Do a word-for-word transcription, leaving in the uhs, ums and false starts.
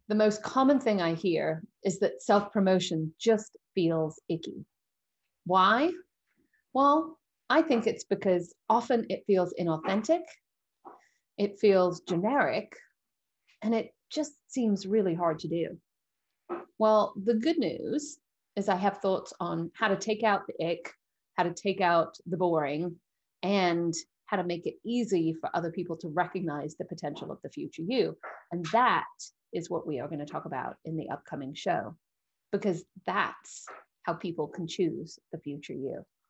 The most common thing I hear is that self-promotion just feels icky. Why? Well, I think it's because often it feels inauthentic, it feels generic, and it just seems really hard to do. Well, the good news is I have thoughts on how to take out the ick, how to take out the boring, and how to make it easy for other people to recognize the potential of the future you. And that is what we are going to talk about in the upcoming show, because that's how people can choose the future you.